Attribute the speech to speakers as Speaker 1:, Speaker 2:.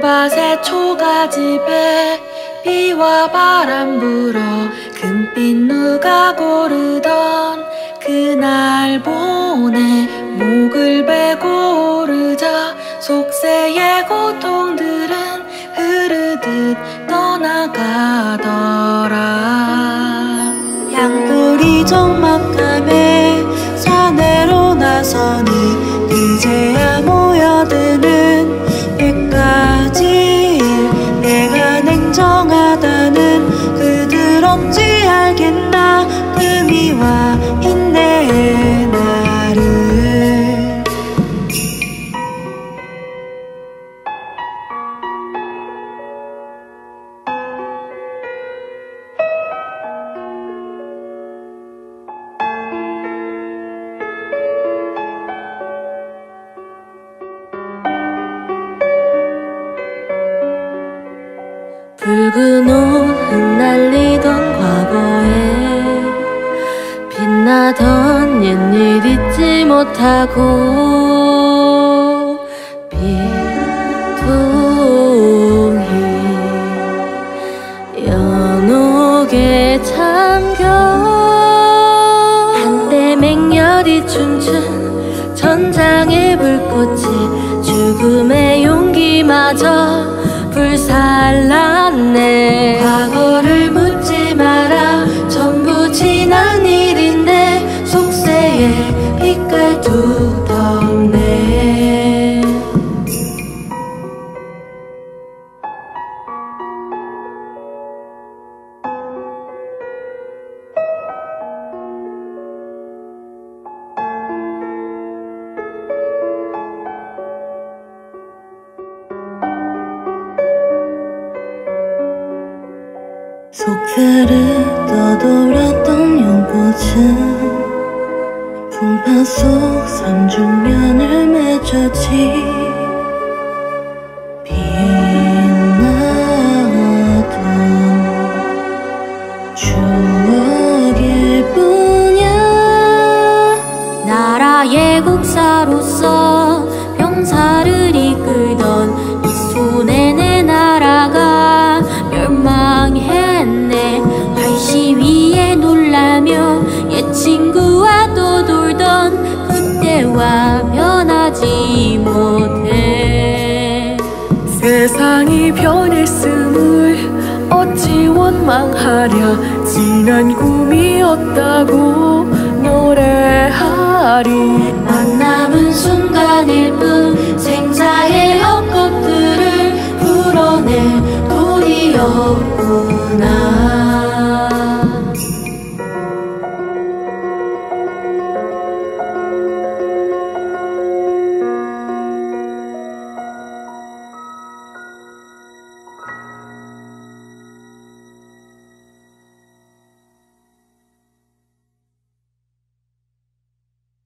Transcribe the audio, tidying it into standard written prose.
Speaker 1: 봄밭의 초가집에 비와 바람 불어 금빛 누가 고르던 그날 보내 목을 베고 오르자 속세의 고통들은 흐르듯 떠나가더라. 양뿌리 적막함에 산에로 나서니 이제야 모여드는 옛가지 내가 냉정하다는 그들 어찌 알겠나 의미와 인내의 나를.
Speaker 2: 붉은 옷 흩날리던 과거에 빛나던 옛일 잊지 못하고 비통이 연옥에 잠겨 한때 맹렬히 춤춘 전장의 불꽃이 죽음의 용기마저 불살랐네. 과거를 묻지 마라. 전부 지난 일인데 속세에 빛깔 두텁네.
Speaker 3: 속세를 떠돌았던 연꽃은 풍파 속 3주년을 맺었지. 빛나던 추억일 뿐이야.
Speaker 2: 나라의 국사로서 병사를 이끌던 이 손에 내 나라가 멸망했네. 활시 위에 놀라며 옛 친구와 떠돌던 그때와 변하지 못해.
Speaker 1: 세상이 변했음을 어찌 원망하랴. 지난 꿈이었다고 노래하리.
Speaker 2: 안 남은 순간일 뿐